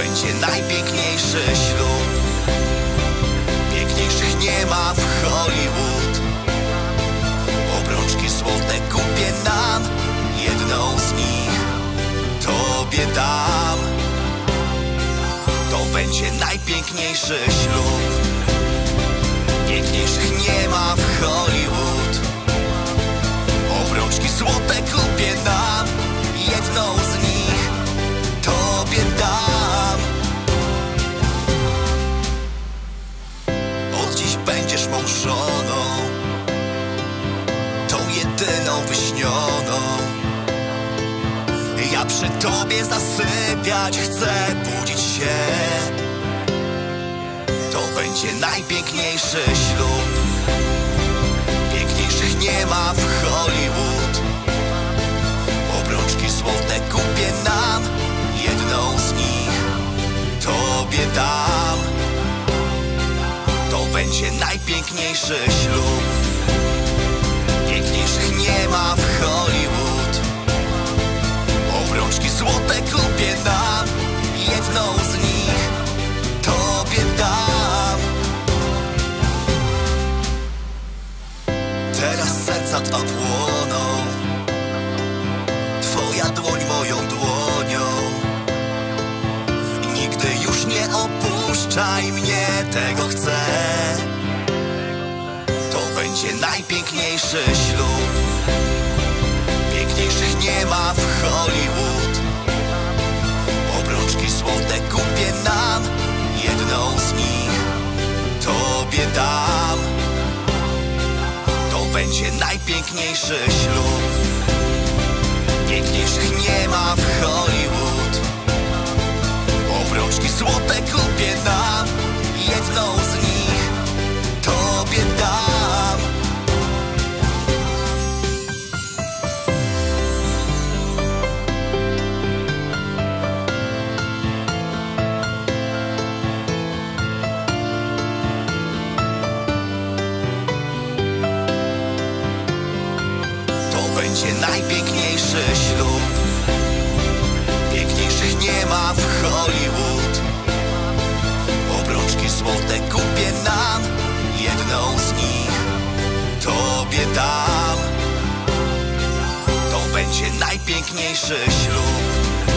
będzie najpiękniejszy ślub. Piękniejszych nie ma w Hollywood. Obrączki złote kupię nam, jedną z nich tobie dam. To będzie najpiękniejszy ślub. Piękniejszych nie ma w Hollywood. Obrączki złote kupię nam, jedną z nich tobie dam. Od dziś będziesz mą żoną, tą jedyną wyśnioną. Ja przy tobie zasypiać chcę, budzić się. To będzie najpiękniejszy ślub. Piękniejszych nie ma w Hollywood. Obrączki złote kupię nam, jedną z nich tobie dam. To będzie najpiękniejszy ślub. Piękniejszych nie ma w Hollywood. Obrączki złote kupię nam, jedną z nich tobie dam. Teraz serca dwa płoną, twoja dłoń moją dłonią. Nigdy już nie opuszczaj mnie, tego chcę. To będzie najpiękniejszy ślub. Piękniejszych nie ma w Hollywood. Obrączki złote kupię nam, jedną z nich tobie dam. To będzie najpiękniejszy ślub. Piękniejszych nie ma w Hollywood. Obrączki złote kupię nam, jedną z nich tobie dam. To będzie najpiękniejszy ślub. Piękniejszych nie ma w Hollywood. Obrączki złote kupię nam, jedną z nich tobie dam. To będzie najpiękniejszy ślub.